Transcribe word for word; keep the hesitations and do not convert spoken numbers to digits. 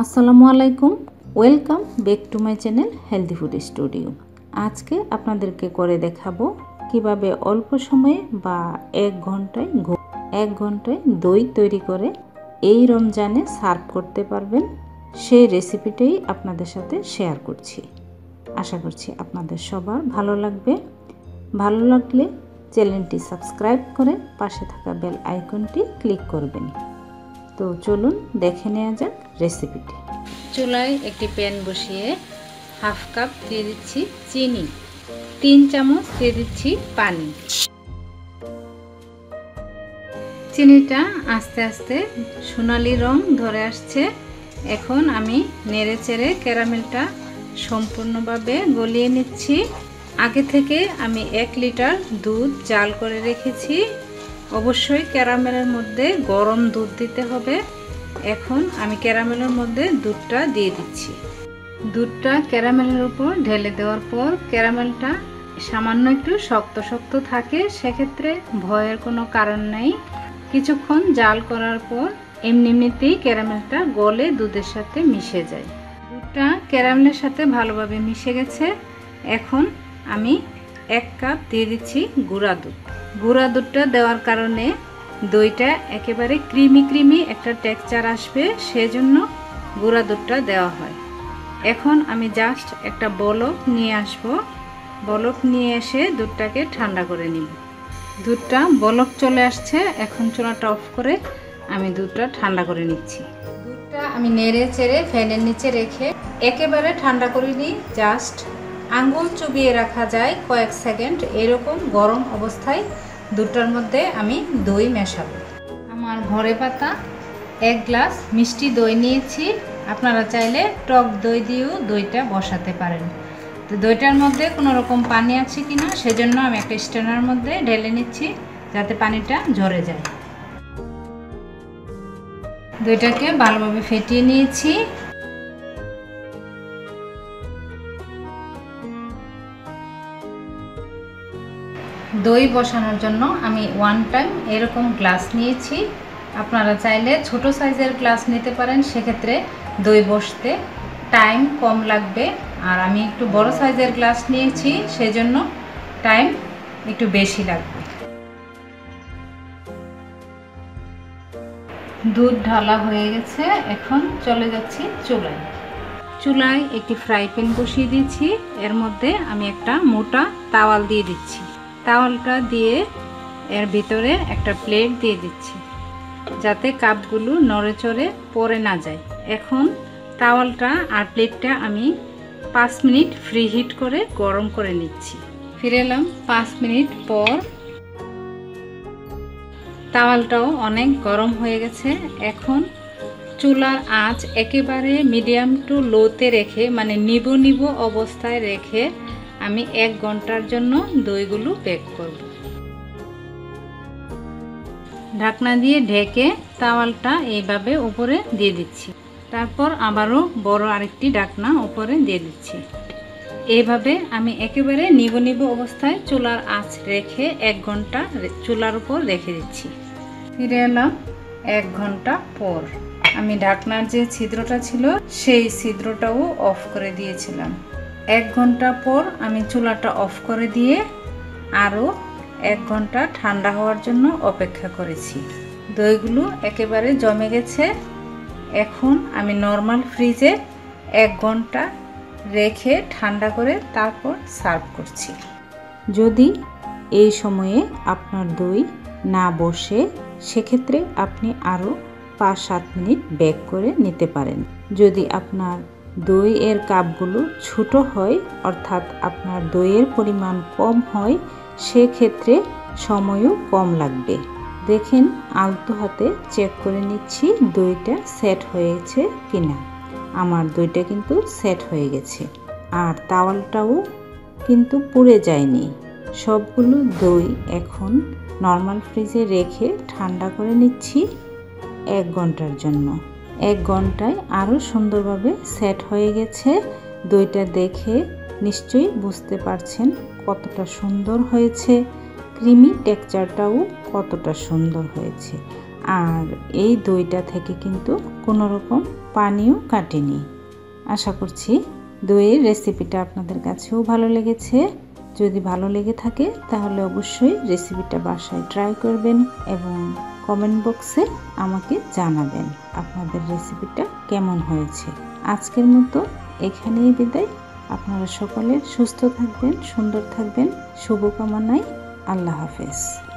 আসসালামু আলাইকুম, welcome back to my channel healthy food studio. আজকে আপনাদেরকে করে দেখাবো কিভাবে অল্প সময়ে বা এক ঘন্টায় এক ঘন্টায় দই তৈরি করে এই রমজানে সার্ভ করতে পারবেন, সেই রেসিপিটাই আপনাদের সাথে শেয়ার করছি। আশা করছি আপনাদের সবার ভালো লাগবে। ভালো লাগলে চ্যানেলটি সাবস্ক্রাইব করে পাশে থাকা বেল আইকনটি ক্লিক করবেন। তো চলুন দেখে নেওয়া যাক রেসিপিটি। চুলায় একটি প্যান বসিয়ে হাফ কাপ দিয়ে দিচ্ছি চিনি, তিন চামচ দিয়ে দিচ্ছি পানি। চিনিটা আস্তে আস্তে সোনালি রং ধরে আসছে। এখন আমি নেড়ে চেড়ে ক্যারামেলটা সম্পূর্ণভাবে গলিয়ে নিচ্ছি। আগে থেকে আমি এক লিটার দুধ জাল করে রেখেছি। অবশ্যই ক্যারামেলের মধ্যে গরম দুধ দিতে হবে। এখন আমি ক্যারামেলের মধ্যে দুধটা দিয়ে দিচ্ছি। দুধটা ক্যারামেলের উপর ঢেলে দেওয়ার পর ক্যারামেলটা সামান্য একটু শক্ত শক্ত থাকে, সেক্ষেত্রে ভয়ের কোনো কারণ নেই। কিছুক্ষণ জাল করার পর এমনি এমনিতেই ক্যারামেলটা গলে দুধের সাথে মিশে যায়। দুধটা ক্যারামেলের সাথে ভালোভাবে মিশে গেছে। এখন আমি এক কাপ দিয়ে দিচ্ছি গুঁড়া দুধ। গুঁড়া দুধটা দেওয়ার কারণে দইটা একেবারে ক্রিমি ক্রিমি একটা টেক্সচার আসবে, সেজন্য গুঁড়া দুধটা দেওয়া হয়। এখন আমি জাস্ট একটা বলক নিয়ে আসব। বলক নিয়ে এসে দুধটাকে ঠান্ডা করে নিব। দুধটা বলক চলে আসছে। এখন চুলাটা অফ করে আমি দুধটা ঠান্ডা করে নিচ্ছি। দুধটা আমি নেড়ে চেড়ে ফ্যানের নিচে রেখে একেবারে ঠান্ডা করে নিই। জাস্ট আঙ্গুল চুবিয়ে রাখা যায় কয়েক সেকেন্ড, এরকম গরম অবস্থায় দুধটার মধ্যে আমি দই মেশাবো। আমার ঘরে পাতা এক গ্লাস মিষ্টি দই নিয়েছি। আপনারা চাইলে টক দই দিয়েও দইটা বসাতে পারেন। তো দইটার মধ্যে কোনো রকম পানি আছে কিনা সেজন্য আমি একটা স্ট্রেনার মধ্যে ঢেলে নিচ্ছি, যাতে পানিটা ঝরে যায়। দইটাকে ভালোভাবে ফেটিয়ে নিয়েছি। দই বসানোর জন্য আমি ওয়ান টাইম এরকম গ্লাস নিয়েছি। আপনারা চাইলে ছোট সাইজের গ্লাস নিতে পারেন, সেক্ষেত্রে দই বসতে টাইম কম লাগবে। আর আমি একটু বড় সাইজের গ্লাস নিয়েছি, সেজন্য টাইম একটু বেশি লাগবে। দুধ ঢালা হয়ে গেছে। এখন চলে যাচ্ছি চুলায়। চুলায় একটি ফ্রাই প্যান বসিয়ে দিয়েছি। এর মধ্যে আমি একটা মোটা তাওয়াল দিয়ে দিচ্ছি। তাওয়ালটা দিয়ে এর ভিতরে একটা প্লেট দিয়ে দিচ্ছি, যাতে কাপগুলো নড়ে চড়ে পড়ে না যায়। এখন তাওয়ালটা আর প্লেটটা আমি পাঁচ মিনিট ফ্রি হিট করে গরম করে নিচ্ছি। ফিরে এলাম পাঁচ মিনিট পর। তাওয়ালটাও অনেক গরম হয়ে গেছে। এখন চুলার আঁচ একেবারে মিডিয়াম টু লোতে রেখে, মানে নিবু নিবু অবস্থায় রেখে আমি এক ঘন্টার জন্য দইগুলো বেক করব। ঢাকনা দিয়ে ঢেকে তাওয়ালটা এইভাবে উপরে দিয়ে দিচ্ছি। তারপর আবারও বড় আরেকটি ঢাকনা উপরে দিয়ে দিচ্ছি। এইভাবে আমি একেবারে নিবু নিবু অবস্থায় চুলার আঁচ রেখে এক ঘন্টা চুলার উপর রেখে দিচ্ছি। ফিরে এলাম এক ঘন্টা পর। আমি ঢাকনার যে ছিদ্রটা ছিল সেই ছিদ্রটাও অফ করে দিয়েছিলাম। এক ঘন্টা পর আমি চুলাটা অফ করে দিয়ে আরও এক ঘন্টা ঠান্ডা হওয়ার জন্য অপেক্ষা করেছি। দইগুলো একেবারে জমে গেছে। এখন আমি নর্মাল ফ্রিজে এক ঘন্টা রেখে ঠান্ডা করে তারপর সার্ভ করছি। যদি এই সময়ে আপনার দই না বসে, সেক্ষেত্রে আপনি আরও পাঁচ সাত মিনিট বেক করে নিতে পারেন। যদি আপনার দই এর কাপগুলো ছোট হয়, অর্থাৎ আপনার দইয়ের পরিমাণ কম হয়, সেক্ষেত্রে সময়ও কম লাগবে। দেখেন আলতো হাতে চেক করে নিচ্ছি দইটা সেট হয়েছে কিনা। আমার দইটা কিন্তু সেট হয়ে গেছে, আর তাওয়ালটাও কিন্তু পুড়ে যায়নি। সবগুলো দই এখন নর্মাল ফ্রিজে রেখে ঠান্ডা করে নিচ্ছি এক ঘন্টার জন্য। এক ঘন্টায় আরও সুন্দরভাবে সেট হয়ে গেছে। দইটা দেখে নিশ্চয়ই বুঝতে পারছেন কতটা সুন্দর হয়েছে, ক্রিমি টেক্সচারটাও কতটা সুন্দর হয়েছে। আর এই দইটা থেকে কিন্তু কোনো রকম পানিও কাটেনি। আশা করছি দইয়ের রেসিপিটা আপনাদের কাছেও ভালো লেগেছে। যদি ভালো লেগে থাকে তাহলে অবশ্যই রেসিপিটা বাসায় ট্রাই করবেন এবং কমেন্ট বক্সে আমাকে জানাবেন আপনাদের রেসিপিটা কেমন হয়েছে। আজকের মতো এখানেই বিদায়। আপনারা সকলে সুস্থ থাকবেন, সুন্দর থাকবেন, শুভকামনায়। আল্লাহ হাফেজ।